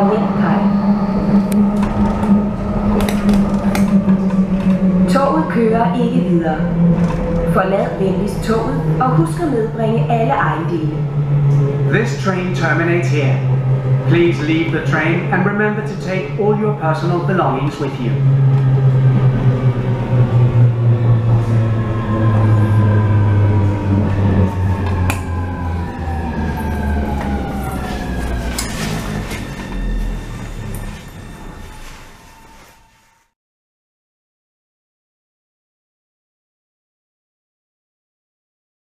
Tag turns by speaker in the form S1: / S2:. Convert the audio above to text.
S1: Orientkaj. Toget kører ikke videre. Forlad venligst toget og husk at medbringe alle ejendele.
S2: This train terminates here. Please leave the train and remember to take all your personal belongings with you.